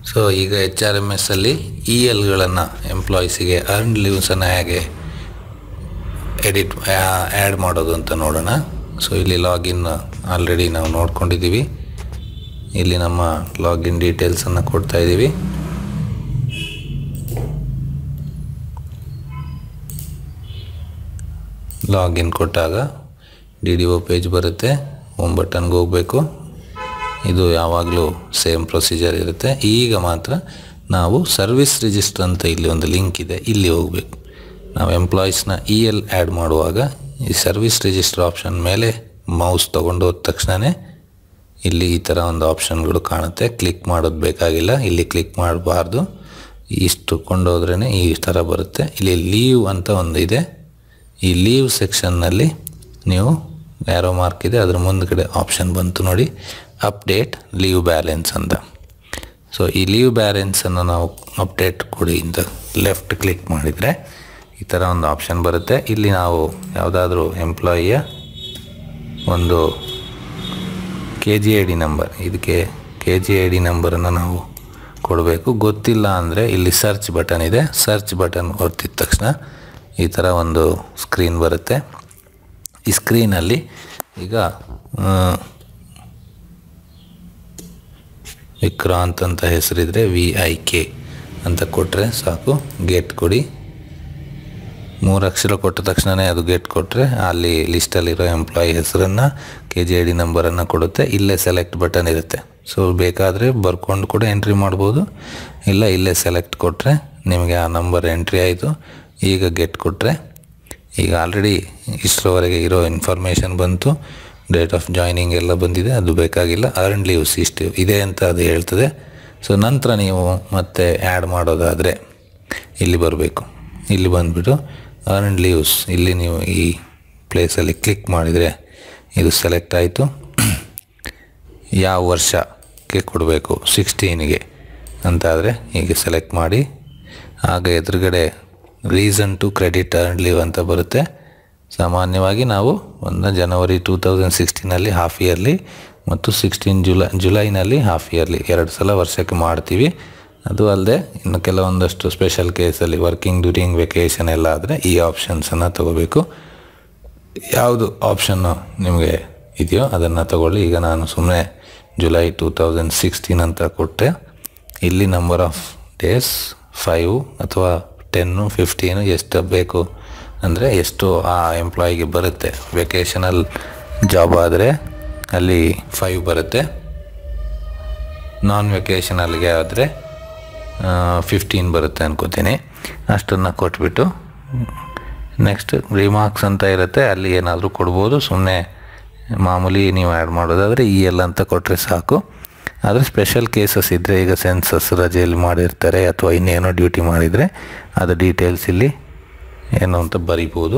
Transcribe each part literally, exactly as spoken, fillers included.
So ಈಗ H R M S ಅಲ್ಲಿ E ಎಲ್ಗಳನ್ನು ಎಂಪ್ಲಾಯೀಸಿಗೆ ಅರ್ನ್ ಲೀವ್ಸನ್ನು ಹೇಗೆ ಎಡಿಟ್ ಆ್ಯಡ್ ಮಾಡೋದು ಅಂತ ನೋಡೋಣ. ಸೊ ಇಲ್ಲಿ ಲಾಗಿನ್ ಆಲ್ರೆಡಿ ನಾವು ನೋಡ್ಕೊಂಡಿದ್ದೀವಿ. ಇಲ್ಲಿ ನಮ್ಮ ಲಾಗಿನ್ ಡೀಟೇಲ್ಸನ್ನು ಕೊಡ್ತಾ ಇದ್ದೀವಿ. ಲಾಗಿನ್ ಕೊಟ್ಟಾಗ ಡಿ ಡಿ ಒ ಪೇಜ್ ಬರುತ್ತೆ. ಹೋಮ್ ಬಟನ್ಗೆ ಹೋಗಬೇಕು. ಇದು ಯಾವಾಗಲೂ ಸೇಮ್ ಪ್ರೊಸೀಜರ್ ಇರುತ್ತೆ. ಈಗ ಮಾತ್ರ ನಾವು ಸರ್ವಿಸ್ ರಿಜಿಸ್ಟರ್ ಅಂತ ಇಲ್ಲಿ ಒಂದು ಲಿಂಕ್ ಇದೆ, ಇಲ್ಲಿ ಹೋಗಬೇಕು. ನಾವು ಎಂಪ್ಲಾಯೀಸ್ನ ಇ ಎಲ್ ಆ್ಯಡ್ ಮಾಡುವಾಗ ಈ ಸರ್ವಿಸ್ ರಿಜಿಸ್ಟರ್ ಆಪ್ಷನ್ ಮೇಲೆ ಮೌಸ್ ತೊಗೊಂಡು ಹೋದ ತಕ್ಷಣವೇ ಇಲ್ಲಿ ಈ ಥರ ಒಂದು ಆಪ್ಷನ್ಗಳು ಕಾಣುತ್ತೆ. ಕ್ಲಿಕ್ ಮಾಡೋದು ಬೇಕಾಗಿಲ್ಲ, ಇಲ್ಲಿ ಕ್ಲಿಕ್ ಮಾಡಬಾರ್ದು. ಇಷ್ಟು ಕೊಂಡೋದ್ರೇ ಈ ಥರ ಬರುತ್ತೆ. ಇಲ್ಲಿ ಲೀವ್ ಅಂತ ಒಂದು ಇದೆ. ಈ ಲೀವ್ ಸೆಕ್ಷನ್ನಲ್ಲಿ ನೀವು ಯಾರೋ ಮಾರ್ಕ್ ಇದೆ, ಅದ್ರ ಮುಂದ್ಗಡೆ ಆಪ್ಷನ್ ಬಂತು ನೋಡಿ, ಅಪ್ಡೇಟ್ ಲೀವ್ ಬ್ಯಾಲೆನ್ಸ್ ಅಂತ. ಸೊ ಈ ಲೀವ್ ಬ್ಯಾಲೆನ್ಸನ್ನು ನಾವು ಅಪ್ಡೇಟ್ ಕೊಡಿ ಅಂತ ಲೆಫ್ಟ್ ಕ್ಲಿಕ್ ಮಾಡಿದರೆ ಈ ಥರ ಒಂದು ಆಪ್ಷನ್ ಬರುತ್ತೆ. ಇಲ್ಲಿ ನಾವು ಯಾವುದಾದ್ರೂ ಎಂಪ್ಲಾಯಿಯ ಒಂದು K G I D number, ಇದಕ್ಕೆ ಕೆ ಜಿ ಐ ಡಿ ನಂಬರನ್ನು ನಾವು ಕೊಡಬೇಕು. ಗೊತ್ತಿಲ್ಲ ಅಂದರೆ ಇಲ್ಲಿ ಸರ್ಚ್ ಬಟನ್ ಇದೆ. ಸರ್ಚ್ ಬಟನ್ ಒತ್ತಿದ ತಕ್ಷಣ ಈ ಥರ ಒಂದು ಸ್ಕ್ರೀನ್ ಬರುತ್ತೆ. ಈ ಸ್ಕ್ರೀನಲ್ಲಿ ಈಗ ವಿಕ್ರಾಂತ್ ಅಂತ ಹೆಸರಿದ್ರೆ ವಿ ಐ ಕೆ ಅಂತ ಕೊಟ್ಟರೆ ಸಾಕು. ಗೇಟ್ ಕೊಡಿ. ಮೂರು ಅಕ್ಷರ ಕೊಟ್ಟ ತಕ್ಷಣವೇ ಅದು ಗೇಟ್ ಕೊಟ್ಟರೆ ಅಲ್ಲಿ ಲಿಸ್ಟಲ್ಲಿರೋ ಎಂಪ್ಲಾಯಿ ಹೆಸರನ್ನು, ಕೆ ಜಿ ಐ ಡಿ ನಂಬರನ್ನು ಕೊಡುತ್ತೆ. ಇಲ್ಲೇ ಸೆಲೆಕ್ಟ್ ಬಟನ್ ಇರುತ್ತೆ. ಸೊ ಬೇಕಾದರೆ ಬರ್ಕೊಂಡು ಕೂಡ ಎಂಟ್ರಿ ಮಾಡ್ಬೋದು, ಇಲ್ಲ ಇಲ್ಲೇ ಸೆಲೆಕ್ಟ್ ಕೊಟ್ಟರೆ ನಿಮಗೆ ಆ ನಂಬರ್ ಎಂಟ್ರಿ ಆಯಿತು. ಈಗ ಗೆಟ್ ಕೊಟ್ಟರೆ ಈಗ ಆಲ್ರೆಡಿ ಇಷ್ಟರವರೆಗೆ ಇರೋ ಇನ್ಫಾರ್ಮೇಷನ್ ಬಂತು. ಡೇಟ್ ಆಫ್ ಜಾಯ್ನಿಂಗ್ ಎಲ್ಲ ಬಂದಿದೆ, ಅದು ಬೇಕಾಗಿಲ್ಲ. ಅರ್ನ್ ಲೀವ್ಸ್ ಇಷ್ಟು ಇದೆ ಅಂತ ಅದು ಹೇಳ್ತದೆ. ಸೊ ನಂತರ ನೀವು ಮತ್ತೆ ಆ್ಯಡ್ ಮಾಡೋದಾದರೆ ಇಲ್ಲಿ ಬರಬೇಕು. ಇಲ್ಲಿ ಬಂದುಬಿಟ್ಟು ಅರ್ನ್ ಲೀವ್ಸ್, ಇಲ್ಲಿ ನೀವು ಈ ಪ್ಲೇಸಲ್ಲಿ ಕ್ಲಿಕ್ ಮಾಡಿದರೆ ಇದು ಸೆಲೆಕ್ಟ್ ಆಯಿತು. ಯಾವ ವರ್ಷಕ್ಕೆ ಕೊಡಬೇಕು, ಸಿಕ್ಸ್ಟೀನಿಗೆ ಅಂತಾದರೆ ಹೀಗೆ ಸೆಲೆಕ್ಟ್ ಮಾಡಿ. ಆಗ ಎದುರುಗಡೆ reason to credit earn leave ಅಂತ ಬರುತ್ತೆ. ಸಾಮಾನ್ಯವಾಗಿ ನಾವು ಒಂದು ಜನವರಿ ಟೂ ತೌಸಂಡ್ ಸಿಕ್ಸ್ಟೀನಲ್ಲಿ ಹಾಫ್ ಇಯರ್ಲಿ ಮತ್ತು ಸಿಕ್ಸ್ಟೀನ್ ಜುಲೈ ಜುಲೈನಲ್ಲಿ ಹಾಫ್ ಇಯರ್ಲಿ ಎರಡು ಸಲ ವರ್ಷಕ್ಕೆ ಮಾಡ್ತೀವಿ. ಅದು ಅಲ್ಲದೆ ಇನ್ನು ಕೆಲವೊಂದಷ್ಟು ಸ್ಪೆಷಲ್ ಕೇಸಲ್ಲಿ ವರ್ಕಿಂಗ್ ಡ್ಯೂರಿಂಗ್ ವೆಕೇಷನ್ ಎಲ್ಲ ಆದರೆ ಈ ಆಪ್ಷನ್ಸನ್ನು ತಗೋಬೇಕು. ಯಾವುದು ಆಪ್ಷನ್ನು ನಿಮಗೆ ಇದೆಯೋ ಅದನ್ನು ತಗೊಳ್ಳಿ. ಈಗ ನಾನು ಸುಮ್ಮನೆ ಜುಲೈ ಟೂ ತೌಸಂಡ್ ಸಿಕ್ಸ್ಟೀನ್ ಅಂತ ಕೊಟ್ಟೆ. ಇಲ್ಲಿ ನಂಬರ್ ಆಫ್ ಡೇಸ್ ಫೈವ್ ಅಥವಾ ಟೆನ್ನು ಫಿಫ್ಟೀನು ಎಷ್ಟು ಬೇಕು ಅಂದರೆ ಎಷ್ಟು ಆ ಎಂಪ್ಲಾಯಿಗೆ ಬರುತ್ತೆ. ವೆಕೇಷನಲ್ ಜಾಬ್ ಆದರೆ ಅಲ್ಲಿ ಫೈವ್ ಬರುತ್ತೆ, ನಾನ್ ವೆಕೇಷನಲ್ಗೆ ಆದರೆ ಫಿಫ್ಟೀನ್ ಬರುತ್ತೆ ಅನ್ಕೋತೀನಿ. ಅಷ್ಟನ್ನು ಕೊಟ್ಬಿಟ್ಟು ನೆಕ್ಸ್ಟ್ ರಿಮಾರ್ಕ್ಸ್ ಅಂತ ಇರುತ್ತೆ, ಅಲ್ಲಿ ಏನಾದರೂ ಕೊಡ್ಬೋದು. ಸುಮ್ಮನೆ ಮಾಮೂಲಿ ನೀವು ಆ್ಯಡ್ ಮಾಡೋದಾದರೆ ಇ ಎಲ್ ಅಂತ ಕೊಟ್ಟರೆ ಸಾಕು. ಆದರೆ ಸ್ಪೆಷಲ್ ಕೇಸಸ್ ಇದ್ದರೆ, ಈಗ ಸೆನ್ಸಸ್ ರಜೆಯಲ್ಲಿ ಮಾಡಿರ್ತಾರೆ ಅಥವಾ ಇನ್ನೇನೋ ಡ್ಯೂಟಿ ಮಾಡಿದರೆ ಅದು ಡೀಟೇಲ್ಸ್ ಇಲ್ಲಿ ಏನು ಅಂತ ಬರಿಬೋದು.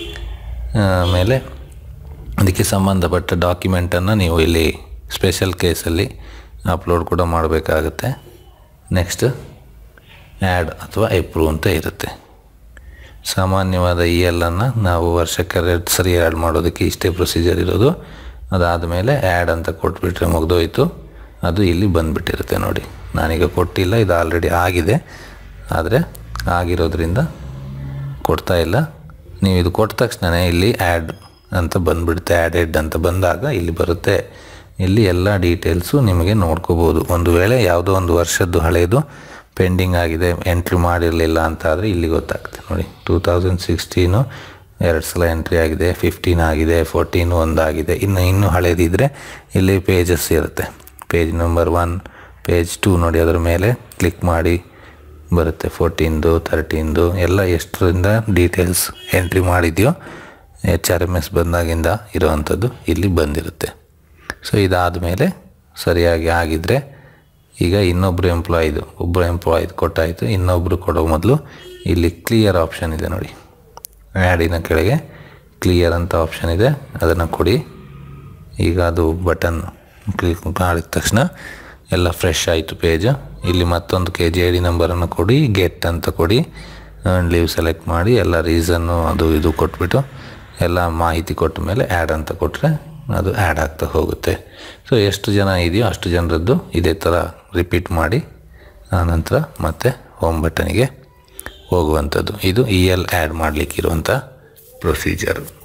ಆಮೇಲೆ ಅದಕ್ಕೆ ಸಂಬಂಧಪಟ್ಟ ಡಾಕ್ಯುಮೆಂಟನ್ನು ನೀವು ಇಲ್ಲಿ ಸ್ಪೆಷಲ್ ಕೇಸಲ್ಲಿ ಅಪ್ಲೋಡ್ ಕೂಡ ಮಾಡಬೇಕಾಗುತ್ತೆ. ನೆಕ್ಸ್ಟ್ ಆ್ಯಡ್ ಅಥವಾ ಎಪ್ರೂವ್ ಅಂತ ಇರುತ್ತೆ. ಸಾಮಾನ್ಯವಾದ ಇ ಎಲ್ಲನ್ನು ನಾವು ವರ್ಷಕ್ಕೆ ಎರಡು ಸರಿ ಆ್ಯಡ್ ಮಾಡೋದಕ್ಕೆ ಇಷ್ಟೇ ಪ್ರೊಸೀಜರ್ ಇರೋದು. ಅದಾದಮೇಲೆ ಆ್ಯಡ್ ಅಂತ ಕೊಟ್ಬಿಟ್ರೆ ಮುಗಿದೋಯ್ತು. ಅದು ಇಲ್ಲಿ ಬಂದುಬಿಟ್ಟಿರುತ್ತೆ ನೋಡಿ. ನಾನೀಗ ಕೊಟ್ಟಿಲ್ಲ, ಇದು ಆಲ್ರೆಡಿ ಆಗಿದೆ. ಆದರೆ ಆಗಿರೋದ್ರಿಂದ ಕೊಡ್ತಾ ಇಲ್ಲ. ನೀವು ಇದು ಕೊಟ್ಟ ತಕ್ಷಣ ಇಲ್ಲಿ ಆ್ಯಡ್ ಅಂತ ಬಂದುಬಿಡುತ್ತೆ. ಆ್ಯಡೆಡ್ ಅಂತ ಬಂದಾಗ ಇಲ್ಲಿ ಬರುತ್ತೆ. ಇಲ್ಲಿ ಎಲ್ಲ ಡೀಟೇಲ್ಸು ನಿಮಗೆ ನೋಡ್ಕೋಬೋದು. ಒಂದು ವೇಳೆ ಯಾವುದೋ ಒಂದು ವರ್ಷದ್ದು ಹಳೆಯದು ಪೆಂಡಿಂಗ್ ಆಗಿದೆ, ಎಂಟ್ರಿ ಮಾಡಿರಲಿಲ್ಲ ಅಂತ ಆದರೆ ಇಲ್ಲಿ ಗೊತ್ತಾಗುತ್ತೆ ನೋಡಿ. ಟೂ ತೌಸಂಡ್ ಸಿಕ್ಸ್ಟೀನು ಎರಡು ಸಲ ಎಂಟ್ರಿ ಆಗಿದೆ, ಫಿಫ್ಟೀನ್ ಆಗಿದೆ, ಫೋರ್ಟೀನು ಒಂದಾಗಿದೆ. ಇನ್ನು ಇನ್ನೂ ಹಳೇದಿದ್ದರೆ ಇಲ್ಲಿ ಪೇಜಸ್ ಇರುತ್ತೆ. Page number one, page two ನೋಡಿ, ಅದರ ಮೇಲೆ ಕ್ಲಿಕ್ ಮಾಡಿ ಬರುತ್ತೆ. ಫೋರ್ಟೀನ್ದು, ತರ್ಟೀನ್ದು ಎಲ್ಲ ಎಷ್ಟರಿಂದ ಡೀಟೇಲ್ಸ್ ಎಂಟ್ರಿ ಮಾಡಿದೆಯೋ ಎಚ್ ಆರ್ ಎಮ್ ಎಸ್ ಬಂದಾಗಿಂದ ಇರೋವಂಥದ್ದು ಇಲ್ಲಿ ಬಂದಿರುತ್ತೆ. ಸೊ ಇದಾದ ಮೇಲೆ ಸರಿಯಾಗಿ ಆಗಿದ್ದರೆ ಈಗ ಇನ್ನೊಬ್ಬರು ಎಂಪ್ಲಾಯಿದು ಒಬ್ಬರು ಎಂಪ್ಲಾಯಿದು ಕೊಟ್ಟಾಯಿತು. ಇನ್ನೊಬ್ಬರು ಕೊಡೋ ಮೊದಲು ಇಲ್ಲಿ ಕ್ಲಿಯರ್ ಆಪ್ಷನ್ ಇದೆ ನೋಡಿ. ಆ್ಯಡಿನ ಕೆಳಗೆ ಕ್ಲಿಯರ್ ಅಂತ ಆಪ್ಷನ್ ಇದೆ, ಅದನ್ನು ಕೊಡಿ. ಈಗ ಅದು ಬಟನ್ ಕ್ಲಿಕ್ ಮಾಡಿದ ತಕ್ಷಣ ಎಲ್ಲ ಫ್ರೆಶ್ ಆಯಿತು ಪೇಜ್. ಇಲ್ಲಿ ಮತ್ತೊಂದು ಕೆ ಜಿ ಐ ಡಿ ನಂಬರನ್ನು ಕೊಡಿ, ಗೆಟ್ ಅಂತ ಕೊಡಿ, ಲೀವ್ ಸೆಲೆಕ್ಟ್ ಮಾಡಿ ಎಲ್ಲ ರೀಸನ್ನು ಅದು ಇದು ಕೊಟ್ಬಿಟ್ಟು ಎಲ್ಲ ಮಾಹಿತಿ ಕೊಟ್ಟ ಮೇಲೆ ಆ್ಯಡ್ ಅಂತ ಕೊಟ್ಟರೆ ಅದು ಆ್ಯಡ್ ಆಗ್ತಾ ಹೋಗುತ್ತೆ. ಸೊ ಎಷ್ಟು ಜನ ಇದೆಯೋ ಅಷ್ಟು ಜನರದ್ದು ಇದೇ ಥರ ರಿಪೀಟ್ ಮಾಡಿ ಆನಂತರ ಮತ್ತೆ ಹೋಮ್ ಬಟನಿಗೆ ಹೋಗುವಂಥದ್ದು. ಇದು ಇ ಎಲ್ ಆ್ಯಡ್ ಮಾಡಲಿಕ್ಕಿರುವಂಥ ಪ್ರೊಸೀಜರು.